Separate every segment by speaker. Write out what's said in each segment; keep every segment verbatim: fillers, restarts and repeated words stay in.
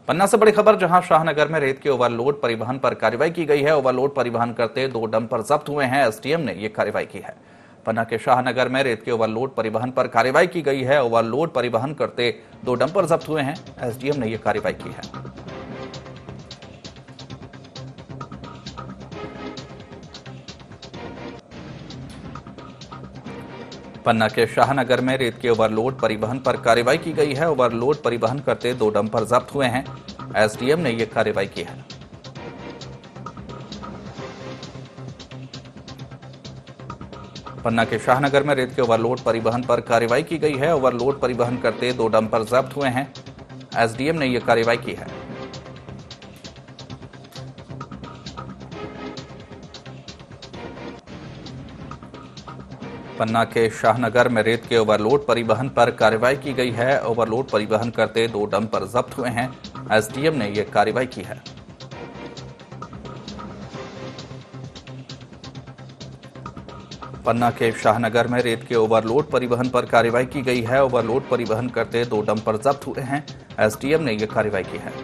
Speaker 1: पन्ना से बड़ी खबर, जहां शाहनगर में रेत के ओवरलोड परिवहन पर कार्रवाई की गई है। ओवरलोड परिवहन करते दो डंपर जब्त हुए हैं। एसडीएम ने यह कार्रवाई की है। पन्ना के शाहनगर में रेत के ओवरलोड परिवहन पर कार्रवाई की गई है। ओवरलोड परिवहन करते दो डंपर जब्त हुए हैं। एसडीएम ने यह कार्रवाई की है। पन्ना के शाहनगर में रेत के ओवरलोड परिवहन पर कार्रवाई की गई है। ओवरलोड परिवहन करते दो डंपर जब्त हुए हैं। एसडीएम ने यह कार्रवाई की है। पन्ना के शाहनगर में रेत के ओवरलोड परिवहन पर कार्रवाई की गई है। ओवरलोड परिवहन करते दो डंपर जब्त हुए हैं। एसडीएम ने यह कार्रवाई की है। पन्ना के शाहनगर में रेत के ओवरलोड परिवहन पर कार्रवाई की गई है। ओवरलोड परिवहन करते दो डंपर जब्त हुए हैं। एसडीएम ने यह कार्रवाई की है। पन्ना के शाहनगर में रेत के ओवरलोड परिवहन पर कार्रवाई की गई है। ओवरलोड परिवहन करते दो डंपर जब्त हुए हैं। एसडीएम ने यह कार्रवाई की है।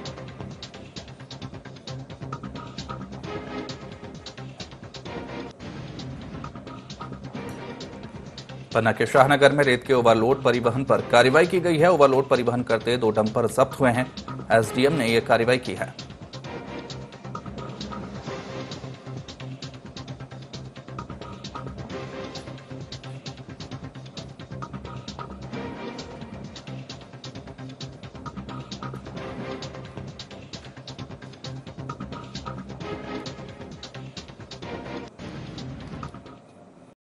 Speaker 1: पन्ना के शाहनगर में रेत के ओवरलोड परिवहन पर कार्रवाई की गई है। ओवरलोड परिवहन करते दो डंपर जब्त हुए हैं। एसडीएम ने यह कार्रवाई की है।